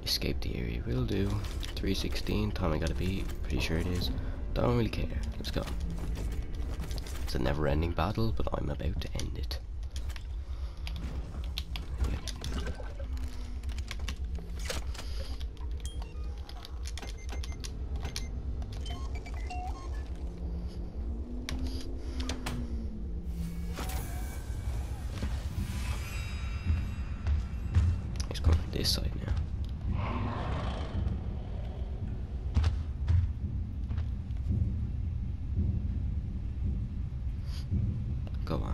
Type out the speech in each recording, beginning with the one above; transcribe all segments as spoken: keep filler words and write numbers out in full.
Escape the area, will do. three sixteen, time I gotta be, pretty sure it is. Don't really care, let's go. It's a never ending battle, but I'm about to end it. He's coming from this side now. Go on.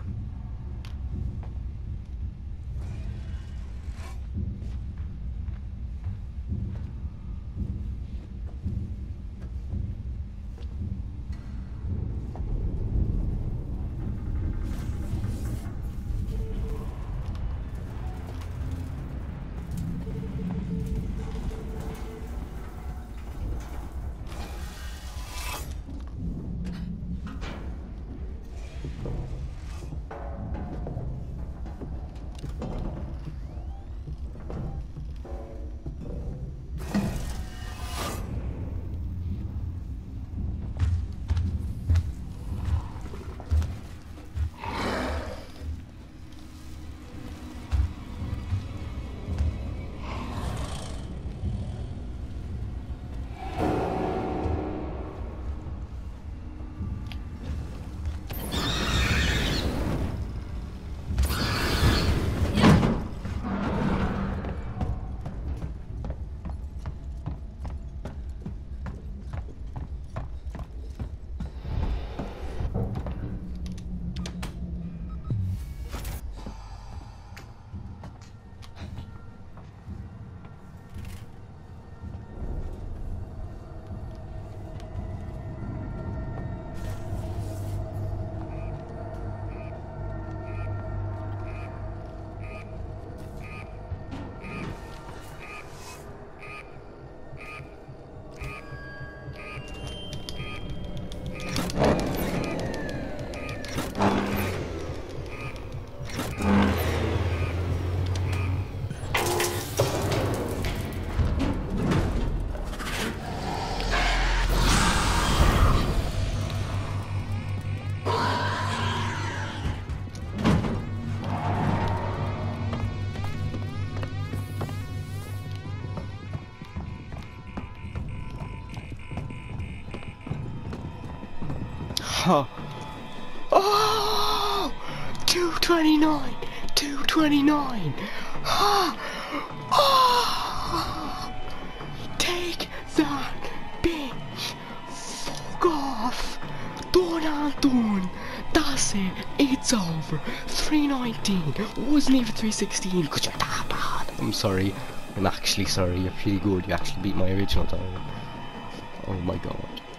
Oh, oh, two twenty-nine, two twenty-nine. Oh, oh, take that, bitch. Fuck off. Done and done. That's it. It's over. three nineteen. Wasn't even three sixteen because you're that bad. I'm sorry. I'm actually sorry. You're pretty good. You actually beat my original time. Oh my god.